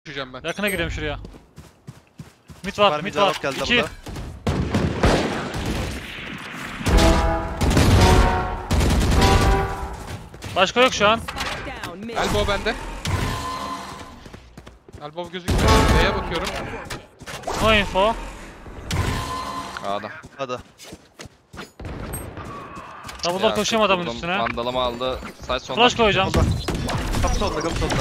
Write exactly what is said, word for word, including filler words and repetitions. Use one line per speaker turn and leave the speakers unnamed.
Düşeceğim ben.
Yakına giriyorum şuraya. Mid var, mid var. İki. Başka yok şu an.
Elbow bende. Elbow gözüküyor. Neye bakıyorum?
No info.
A'da.
Hadi.
Double'dan koşayım adamın
vurdum,
üstüne.
Vandalımı aldı. Side sonda.
Flash koyacağım.
Kapı solda, kapı solda.